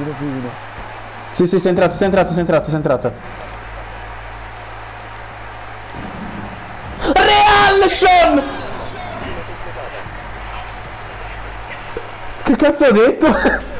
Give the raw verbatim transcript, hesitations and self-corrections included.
profilo. Sì, sì, sei entrato, sei entrato, sei entrato, sei entrato. Real Sean! Che cazzo ho detto?